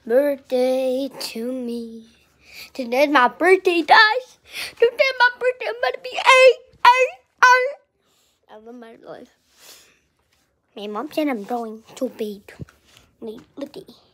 birthday to me. Today's my birthday, guys. Today's my birthday. I'm gonna be 8. I love my life. My mom said I'm growing too big. Look at